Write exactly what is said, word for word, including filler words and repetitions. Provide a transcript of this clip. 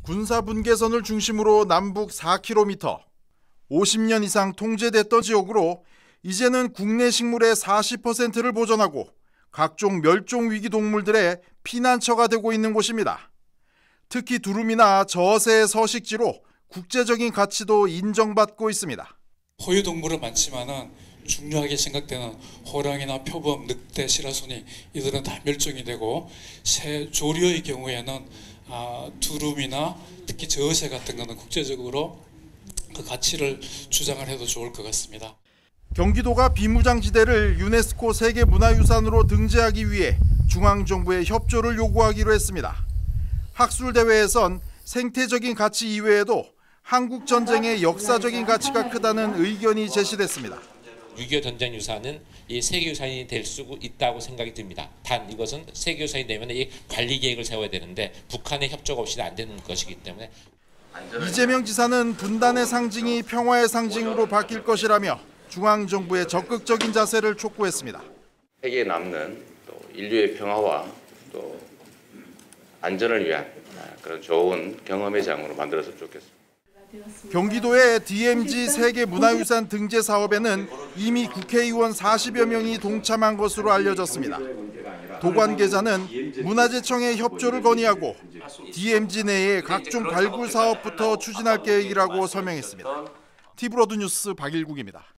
군사분계선을 중심으로 남북 사 킬로미터, 오십 년 이상 통제됐던 지역으로 이제는 국내 식물의 사십 퍼센트를 보존하고 각종 멸종 위기 동물들의 피난처가 되고 있는 곳입니다. 특히 두루미나 저어새의 서식지로 국제적인 가치도 인정받고 있습니다. 포유동물은 많지만은 중요하게 생각되는 호랑이나 표범, 늑대, 시라소니 이들은 다 멸종이 되고 새 조류의 경우에는 아, 두루미나 특히 저어새 같은 것은 국제적으로 그 가치를 주장을 해도 좋을 것 같습니다. 경기도가 비무장지대를 유네스코 세계문화유산으로 등재하기 위해 중앙정부의 협조를 요구하기로 했습니다. 학술대회에선 생태적인 가치 이외에도 한국 전쟁의 역사적인 가치가 크다는 의견이 제시됐습니다. 육이오 전쟁 유산은 이 세계유산이 될 수 있다고 생각이 듭니다. 단 이것은 세계유산이 되면 이 관리 계획을 세워야 되는데 북한의 협조가 없이는 안 되는 것이기 때문에 이재명 지사는 분단의 상징이 평화의 상징으로 바뀔 것이라며 중앙정부의 적극적인 자세를 촉구했습니다. 세계에 남는 또 인류의 평화와 또 안전을 위한 그런 좋은 경험의 장으로 만들었으면 좋겠습니다. 경기도의 디엠지 세계문화유산 등재 사업에는 이미 국회의원 사십여 명이 동참한 것으로 알려졌습니다. 도 관계자는 문화재청의 협조를 건의하고 디엠지 내의 각종 발굴 사업부터 추진할 계획이라고 설명했습니다. 티브로드 뉴스 박일국입니다.